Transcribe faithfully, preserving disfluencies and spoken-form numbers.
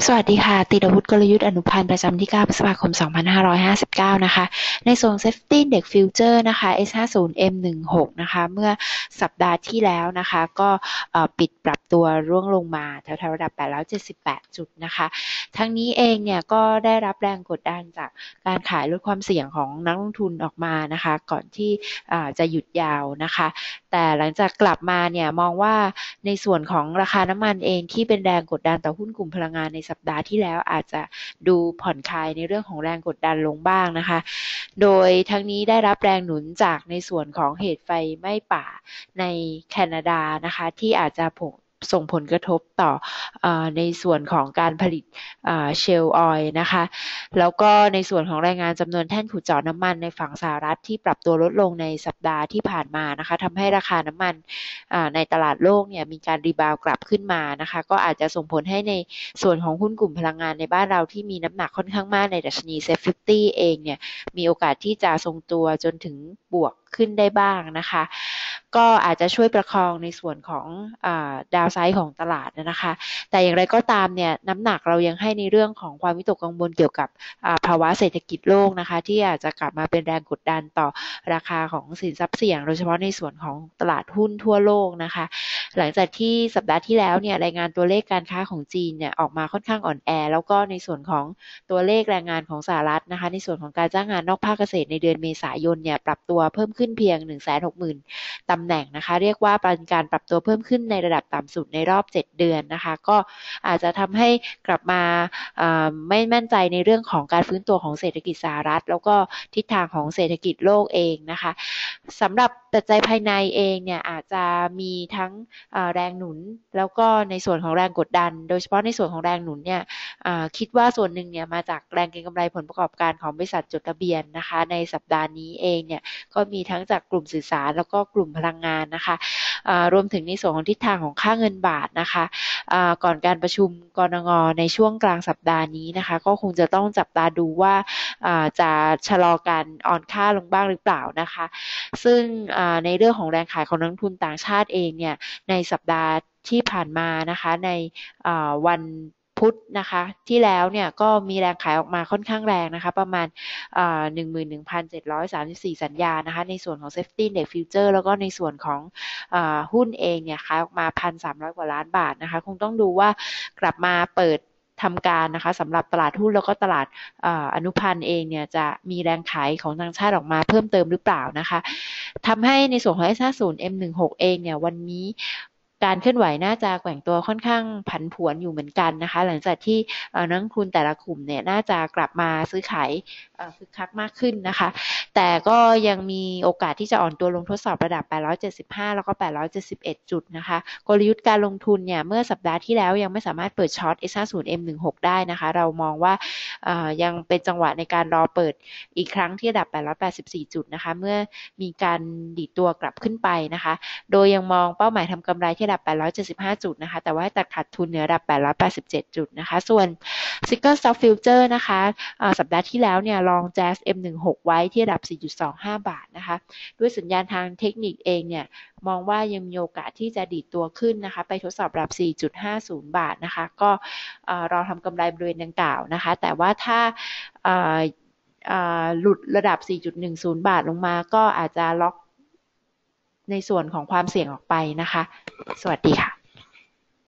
สวัสดีค่ะติรวุฒิ กลยุทธ์อนุพันธ์ประจำที่ เก้า พฤษภาคม สองพันห้าร้อยห้าสิบเก้า นะคะในส่วน Safety Index Future นะคะ เอส ห้าสิบ เอ็ม สิบหก นะคะเมื่อสัปดาห์ที่แล้วนะคะก็ปิดปรับตัวร่วงลงมาแถวๆระดับแปดร้อยเจ็ดสิบแปดจุดนะคะทั้งนี้เองเนี่ยก็ได้รับแรงกดดันจากการขายลดความเสี่ยงของนักลงทุนออกมานะคะก่อนที่จะหยุดยาวนะคะแต่หลังจากกลับมาเนี่ยมองว่าในส่วนของราคาน้ำมันเองที่เป็นแรงกดดันต่อหุ้นกลุ่มพลังงานในสัปดาห์ที่แล้วอาจจะดูผ่อนคลายในเรื่องของแรงกดดันลงบ้างนะคะโดยทั้งนี้ได้รับแรงหนุนจากในส่วนของเหตุไฟไหม้ป่าในแคนาดานะคะที่อาจจะส่งผลกระทบต่อเอ่อในส่วนของการผลิตเชลออยล์นะคะแล้วก็ในส่วนของรายงานจำนวนแท่นขุดเจาะน้ำมันในฝั่งสหรัฐที่ปรับตัวลดลงในสัปดาห์ที่ผ่านมานะคะทำให้ราคาน้ำมันในตลาดโลกเนี่ยมีการรีบาวกลับขึ้นมานะคะก็อาจจะส่งผลให้ในส่วนของหุ้นกลุ่มพลังงานในบ้านเราที่มีน้ำหนักค่อนข้างมากในดัชนี เซฟ ห้าสิบ เองเนี่ยมีโอกาสที่จะทรงตัวจนถึงบวกขึ้นได้บ้างนะคะก็อาจจะช่วยประคองในส่วนของดาวไซด์ของตลาดนะคะแต่อย่างไรก็ตามเนี่ยน้ำหนักเรายังให้ในเรื่องของความวิตกกังวลเกี่ยวกับภาวะเศรษฐกิจโลกนะคะที่อาจจะกลับมาเป็นแรงกดดันต่อราคาของสินทรัพย์เสี่ยงโดยเฉพาะในส่วนของตลาดหุ้นทั่วโลกนะคะหลังจากที่สัปดาห์ที่แล้วเนี่ยรายงานตัวเลขการค้าของจีนเนี่ยออกมาค่อนข้างอ่อนแอแล้วก็ในส่วนของตัวเลขแรงงานของสหรัฐนะคะในส่วนของการจ้างงานนอกภาคเกษตรในเดือนเมษายนเนี่ยปรับตัวเพิ่มขึ้นเพียง หนึ่งแสนหกหมื่น ตำแหน่งนะคะเรียกว่าเป็นการปรับตัวเพิ่มขึ้นในระดับต่ำสุดในรอบเจ็ดเดือนนะคะก็อาจจะทำให้กลับมาไม่มั่นใจในเรื่องของการฟื้นตัวของเศรษฐกิจสหรัฐแล้วก็ทิศทางของเศรษฐกิจโลกเองนะคะสำหรับปัจจัยภายในเองเนี่ยอาจจะมีทั้งแรงหนุนแล้วก็ในส่วนของแรงกดดันโดยเฉพาะในส่วนของแรงหนุนเนี่ยคิดว่าส่วนหนึ่งเนี่ยมาจากแรงเก็งกำไรผลประกอบการของบริษัทจดทะเบียนนะคะในสัปดาห์นี้เองเนี่ยก็มีทั้งจากกลุ่มสื่อสารแล้วก็กลุ่มพลังงานนะคะรวมถึงในส่วนของทิศทางของค่าเงินบาทนะคะก่อนการประชุมกนงในช่วงกลางสัปดาห์นี้นะคะก็คงจะต้องจับตาดูว่าจะชะลอการอ่อนค่าลงบ้างหรือเปล่านะคะซึ่งในเรื่องของแรงขายของนักลงทุนต่างชาติเองเนี่ยในสัปดาห์ที่ผ่านมานะคะในวันพุธนะคะที่แล้วเนี่ยก็มีแรงขายออกมาค่อนข้างแรงนะคะประมาณ หนึ่งหมื่นหนึ่งพันเจ็ดร้อยสามสิบสี่ สัญญานะคะในส่วนของ Safety Index Future แล้วก็ในส่วนของหุ้นเองเนี่ยขายออกมา หนึ่งพันสามร้อย กว่าล้านบาทนะคะคงต้องดูว่ากลับมาเปิดทำการนะคะสำหรับตลาดหุ้นแล้วก็ตลาดอนุพันธ์เองเนี่ยจะมีแรงขายของต่างชาติออกมาเพิ่มเติมหรือเปล่านะคะทำให้ในส่วนของ เอส ห้าสิบ เอ็ม สิบหก เองเนี่ยวันนี้การเคลื่อนไหวน่าจะแกว่งตัวค่อนข้างผันผวนอยู่เหมือนกันนะคะหลังจากที่นักลงทุนแต่ละกลุ่มเนี่ยน่าจะกลับมาซื้อขายคึกคักมากขึ้นนะคะแต่ก็ยังมีโอกาสที่จะอ่อนตัวลงทดสอบระดับแปดร้อยเจ็ดสิบห้าแล้วก็แปดร้อยเจ็ดสิบเอ็ดจุดนะคะกลยุทธ์การลงทุนเนี่ยเมื่อสัปดาห์ที่แล้วยังไม่สามารถเปิดช็อต เอส ห้าสิบ เอ็ม สิบหก ได้นะคะเรามองว่ายังเป็นจังหวะในการรอเปิดอีกครั้งที่ระดับแปดร้อยแปดสิบสี่จุดนะคะเมื่อมีการดีดตัวกลับขึ้นไปนะคะโดยยังมองเป้าหมายทำกำไรที่ระดับแปดร้อยเจ็ดสิบห้าจุดนะคะแต่ว่าให้ตัดขาดทุนเหนือระดับแปดร้อยแปดสิบเจ็ดจุดนะคะส่วน Single Stock Future นะคะสัปดาห์ที่แล้วเนี่ยลอง แจส เอ็ม สิบหก ไว้ที่ระดับ สี่จุดสองห้า บาทนะคะด้วยสัญญาณทางเทคนิคเองเนี่ยมองว่ายังมีโอกาสที่จะดีดตัวขึ้นนะคะไปทดสอบระดับ สี่จุดห้าศูนย์ บาทนะคะก็รอทำกำไรบริเวณดังกล่าวนะคะแต่ว่าถ้าหลุดระดับ สี่จุดหนึ่งศูนย์ บาทลงมาก็อาจจะล็อกในส่วนของความเสี่ยงออกไปนะคะสวัสดีค่ะ